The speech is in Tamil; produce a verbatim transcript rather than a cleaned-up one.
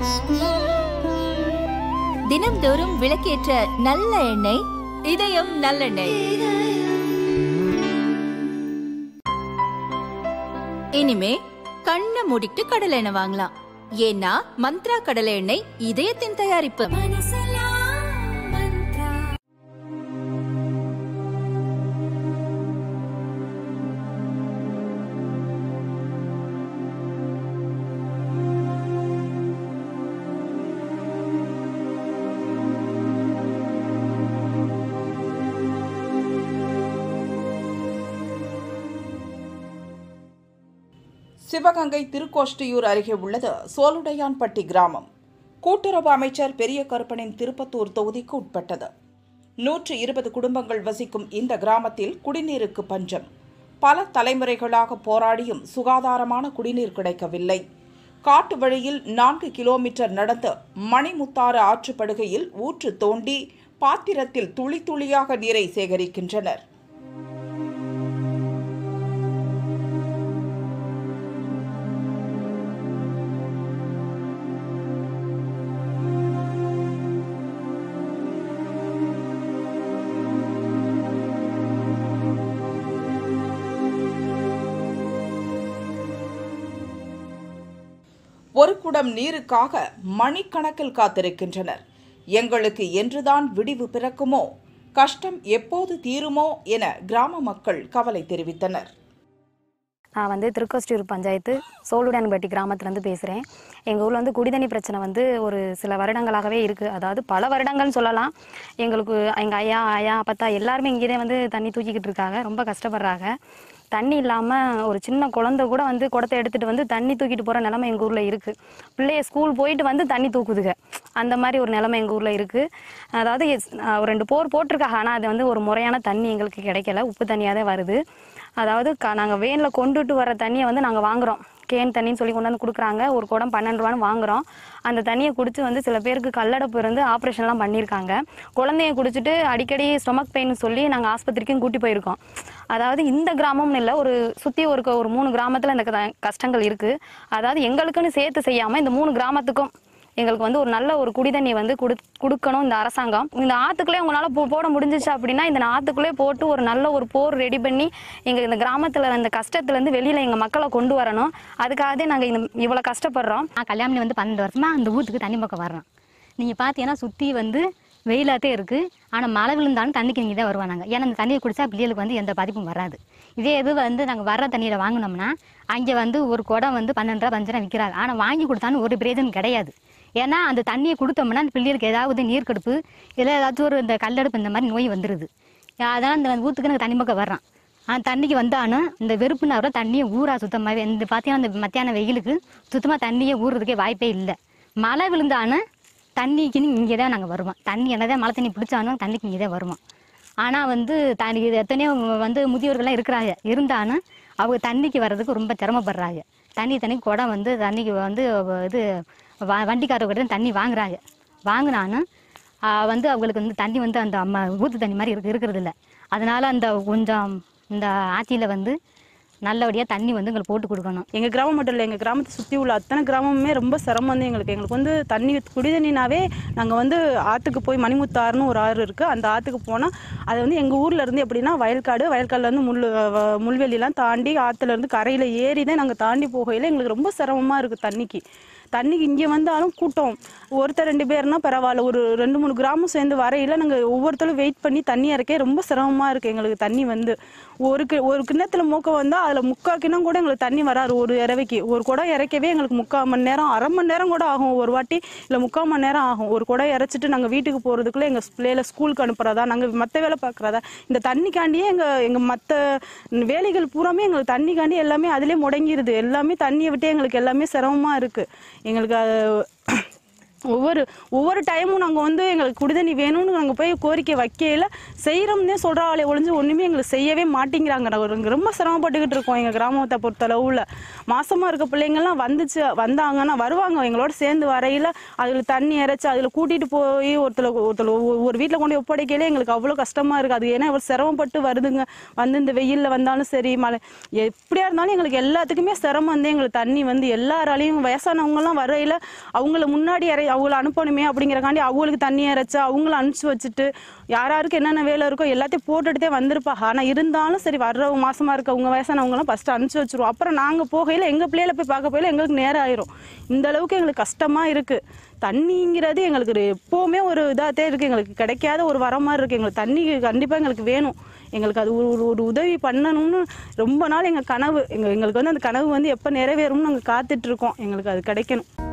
தினம்தோறும் விளக்கேற்ற நல்ல எண்ணெய் இதயம் நல்லெண்ணெய். இனிமே கண்ணை மூடிட்டு கடலை எண்ணெய் வாங்கலாம். ஏன்னா மந்த்ரா கடலை எண்ணெய் இதயத்தின் தயாரிப்பு. சிவகங்கை திருக்கோஷ்டியூர் அருகே உள்ளது சோலுடையான்பட்டி கிராமம். கூட்டுறவு அமைச்சர் பெரிய கருப்பனின் திருப்பத்தூர் தொகுதிக்கு உட்பட்டது. நூற்று இருபது குடும்பங்கள் வசிக்கும் இந்த கிராமத்தில் குடிநீருக்கு பஞ்சம். பல தலைமுறைகளாக போராடியும் சுகாதாரமான குடிநீர் கிடைக்கவில்லை. காட்டு வழியில் நான்கு கிலோமீட்டர் நடந்து மணிமுத்தாறு ஆற்றுப்படுகையில் ஊற்று தோண்டி பாத்திரத்தில் துளி துளியாக நீரை சேகரிக்கின்றனர். ஒரு குடம் நீருக்காக மணிக்கணக்கில் காத்திருக்கின்றனர். எங்களுக்கு என்றுதான் விடிவு பிறக்குமோ, கஷ்டம் எப்போது தீருமோ என கிராம மக்கள் கவலை தெரிவித்தனர். நான் வந்து திருக்கோஷ்டியூர் பஞ்சாயத்து சோலுடையான்பட்டி கிராமத்துலேருந்து பேசுகிறேன். எங்கள் ஊரில் வந்து குடிதண்ணி பிரச்சனை வந்து ஒரு சில வருடங்களாகவே இருக்குது. அதாவது பல வருடங்கள்னு சொல்லலாம். எங்களுக்கு எங்கள் ஐயா ஐயா அப்பத்தா எல்லாருமே இங்கேயே வந்து தண்ணி தூக்கிக்கிட்டு இருக்காங்க. ரொம்ப கஷ்டப்படுறாங்க. தண்ணி இல்லாமல் ஒரு சின்ன குழந்தை கூட வந்து குடத்தை எடுத்துகிட்டு வந்து தண்ணி தூக்கிட்டு போகிற நிலமை எங்கள் ஊரில் இருக்குது. பிள்ளைய ஸ்கூல் போயிட்டு வந்து தண்ணி தூக்குதுங்க. அந்த மாதிரி ஒரு நிலமை எங்கள் ஊரில் இருக்குது. அதாவது ஒரு ரெண்டு போர் போட்டிருக்காங்க. ஆனால் அது வந்து ஒரு முறையான தண்ணி எங்களுக்கு கிடைக்கல. உப்பு தண்ணியாக தான் வருது. அதாவது க நாங்கள் வேனில் கொண்டுட்டு வர தண்ணியை வந்து நாங்கள் வாங்குகிறோம். கேன் தண்ணின்னு சொல்லி கொண்டு வந்து கொடுக்குறாங்க. ஒரு குடம் பன்னெண்டு ரூபான்னு வாங்குகிறோம். அந்த தண்ணியை குடிச்சு வந்து சில பேருக்கு கல்லடைப்பு இருந்து ஆப்ரேஷன்லாம் பண்ணியிருக்காங்க. குழந்தைய குடிச்சிட்டு அடிக்கடி ஸ்டொமக் பெயின் சொல்லி நாங்கள் ஆஸ்பத்திரிக்கும் கூட்டி போயிருக்கோம். அதாவது இந்த கிராமம்னு இல்லை, ஒரு சுற்றி ஒரு ஒரு மூணு கிராமத்தில் இந்த கஷ்டங்கள் இருக்குது. அதாவது எங்களுக்குன்னு சேர்த்து செய்யாமல் இந்த மூணு கிராமத்துக்கும் எங்களுக்கு வந்து ஒரு நல்ல ஒரு குடிதண்ணி வந்து கொடு கொடுக்கணும் இந்த அரசாங்கம். இந்த ஆற்றுக்குள்ளே உங்களால் போ போட முடிஞ்சிச்சு அப்படின்னா இந்த ஆற்றுக்குள்ளே போட்டு ஒரு நல்ல ஒரு போர் ரெடி பண்ணி எங்கள் இந்த கிராமத்தில் இந்த கஷ்டத்துலேருந்து வெளியில் எங்கள் மக்களை கொண்டு வரணும். அதுக்காகவே நாங்கள் இந்த இவ்வளோ கஷ்டப்படுறோம். நான் கல்யாணம் வந்து பன்னெண்டு வருஷமாக அந்த ஊற்றுக்கு தண்ணி பக்கம் வர்றோம். நீங்கள் பார்த்தீங்கன்னா சுற்றி வந்து வெயிலாகத்தே இருக்குது. ஆனால் மழை விழுந்தாலும் தண்ணிக்கு இங்கே தான் வருவாங்க. ஏன்னா அந்த தண்ணியை குடித்தா பிள்ளைகளுக்கு வந்து எந்த பாதிப்பும் வராது. இதே இது வந்து நாங்கள் வர்ற தண்ணியில் வாங்கினோம்னா அங்கே வந்து ஒரு குடம் வந்து பன்னெண்டு ரூபா பஞ்சு ரூபா விற்கிறாங்க. ஆனால் வாங்கி கொடுத்தாலும் ஒரு பிரயோஜனம் கிடையாது. ஏன்னா அந்த தண்ணியை கொடுத்தோம்னா அந்த பிள்ளைகளுக்கு ஏதாவது நீர்க்கடுப்பு இல்லை ஏதாச்சும் ஒரு இந்த கல்லடுப்பு இந்த மாதிரி நோய் வந்துடுது. அதனால் இந்த ஊற்றுக்கு நாங்கள் தண்ணி பக்கம் வர்றோம். அந்த தண்ணிக்கு வந்தாலும் இந்த வெறுப்புன்னு வர தண்ணியை ஊறா சுத்தமாகவே இந்த பார்த்தீங்கன்னா இந்த மத்தியான வெயிலுக்கு சுத்தமாக தண்ணியை ஊறுறதுக்கே வாய்ப்பே இல்லை. மழை விழுந்தாலும் தண்ணிக்குன்னு இங்கே தான் நாங்கள் வருவோம். தண்ணி என்னதான் மழை தண்ணி பிடிச்சாலும் தண்ணிக்கு இங்கே தான் வருவோம். ஆனால் வந்து தண்ணி எத்தனையோ வந்து முதியோர்கள்லாம் இருக்கிறாங்க. இருந்தாலும் அவங்க தண்ணிக்கு வர்றதுக்கு ரொம்ப சிரமப்படுறாங்க. தண்ணி தண்ணி குடம் வந்து தண்ணிக்கு வந்து இது வ வண்டிக்காரர்கிட்ட தண்ணி வாங்குறாங்க. வாங்கினாலும் வந்து அவங்களுக்கு வந்து தண்ணி வந்து அந்த அம்மா ஊற்று தண்ணி மாதிரி இருக்கு இருக்கிறது இல்லை. அதனால் அந்த கொஞ்சம் இந்த ஆட்சியில் வந்து நல்லபடியாக தண்ணி வந்து எங்களுக்கு போட்டு கொடுக்கணும். எங்கள் கிராமம் மட்டும் இல்லை, எங்கள் கிராமத்தை சுற்றி உள்ள அத்தனை கிராமமுமே ரொம்ப சிரமம் வந்து எங்களுக்கு எங்களுக்கு வந்து தண்ணி குடிதண்ணினாவே நாங்கள் வந்து ஆற்றுக்கு போய் மணிமுத்தாறுன்னு ஒரு ஆறு இருக்குது. அந்த ஆற்றுக்கு போனால் அது வந்து எங்கள் ஊரில் இருந்து எப்படின்னா வயல்காடு வயல்காடுலேருந்து முள் முள்வெளிலாம் தாண்டி ஆற்றுலேருந்து கரையில் ஏறி தான் நாங்கள் தாண்டி போகையில் எங்களுக்கு ரொம்ப சிரமமாக இருக்குது. தண்ணிக்கு தண்ணிக்கு இங்கே வந்தாலும் கூட்டம் ஒருத்தர் ரெண்டு பேர்னா பரவாயில்ல, ஒரு ரெண்டு மூணு கிராமம் சேர்ந்து வரையில் நாங்கள் ஒவ்வொருத்தரும் வெயிட் பண்ணி தண்ணி இறக்கே ரொம்ப சிரமமாக இருக்குது எங்களுக்கு. தண்ணி வந்து ஒரு கி ஒரு கிண்ணத்தில் மூக்க வந்தால் அதில் முக்கால் கிண்ணம் கூட எங்களுக்கு தண்ணி வராது. ஒரு இறவைக்கு ஒரு குடம் இறக்கவே எங்களுக்கு முக்கால் மணி நேரம் அரை மணி நேரம் கூட ஆகும். ஒரு வாட்டி இல்லை முக்கால் மணி நேரம் ஆகும். ஒரு குடம் இறச்சிட்டு நாங்கள் வீட்டுக்கு போகிறதுக்குள்ளே எங்கள் பிள்ளைகளை ஸ்கூலுக்கு அனுப்புறதா நாங்கள் மற்ற வேலை பார்க்குறதா இந்த தண்ணிக்காண்டியே எங்கள் எங்கள் மற்ற வேலைகள் பூராமே எங்களுக்கு தண்ணிக்காண்டி எல்லாமே அதிலே முடங்கிடுது. எல்லாமே தண்ணியை விட்டு எங்களுக்கு எல்லாமே சிரமமாக இருக்குது எங்களுக்கு. ஒவ்வொரு ஒவ்வொரு டைமும் நாங்கள் வந்து எங்களுக்கு குடிதண்ணி வேணும்னு நாங்கள் போய் கோரிக்கை வைக்கையில் செய்கிறோம்னே சொல்கிறாங்களே ஒழிஞ்சு ஒன்றுமே எங்களுக்கு செய்யவே மாட்டேங்கிறாங்க. நாங்கள் ரொம்ப சிரமப்பட்டுக்கிட்டு இருக்கோம். எங்கள் கிராமத்தை பொறுத்தளவில் மாசமாக இருக்க பிள்ளைங்கள்லாம் வந்துச்சு வந்தாங்கன்னா வருவாங்க எங்களோட சேர்ந்து வரையில் அதில் தண்ணி இறைச்சி அதில் கூட்டிகிட்டு போய் ஒருத்தர் ஒருத்தர் ஒரு வீட்டில் கொண்டு ஒப்படைக்கையிலே எங்களுக்கு அவ்வளோ கஷ்டமாக இருக்குது. அது ஏன்னா இவ்வளோ சிரமப்பட்டு வருதுங்க. வந்து இந்த வெயிலில் வந்தாலும் சரி மழை எப்படியா இருந்தாலும் எங்களுக்கு எல்லாத்துக்குமே சிரமம் வந்து எங்களுக்கு தண்ணி வந்து எல்லாராலையும் வயசானவங்கலாம் வரையில் அவங்கள முன்னாடி இறை அவங்கள அனுப்பணுமே அப்படிங்கிறக்காண்டி அவங்களுக்கு தண்ணி இறைச்சா அவங்கள அனுப்பிச்சி வச்சுட்டு யாராருக்கு என்னென்ன வேலை இருக்கோ எல்லாத்தையும் போட்டுகிட்டே வந்திருப்பா. ஆனால் இருந்தாலும் சரி வர்றவங்க மாசமாக இருக்கவங்க வயசானவங்கலாம் ஃபஸ்ட்டு அனுப்பிச்சி வச்சுருவோம். அப்புறம் நாங்கள் போகையில் எங்கள் பிள்ளைகளை போய் பார்க்க போயில எங்களுக்கு நேரம் ஆயிரும். இந்த அளவுக்கு எங்களுக்கு கஷ்டமாக இருக்குது. தண்ணிங்கிறது எங்களுக்கு எப்போவுமே ஒரு இதாகத்தே இருக்குது. எங்களுக்கு கிடைக்காத ஒரு வர மாதிரி இருக்குது. எங்களுக்கு தண்ணி கண்டிப்பாக எங்களுக்கு வேணும். எங்களுக்கு அது ஒரு ஒரு உதவி பண்ணணும்னு ரொம்ப நாள் எங்கள் கனவு எங்கள் எங்களுக்கு வந்து அந்த கனவு வந்து எப்போ நிறைவேறும்னு நாங்கள் காத்துட்ருக்கோம். எங்களுக்கு அது கிடைக்கணும்.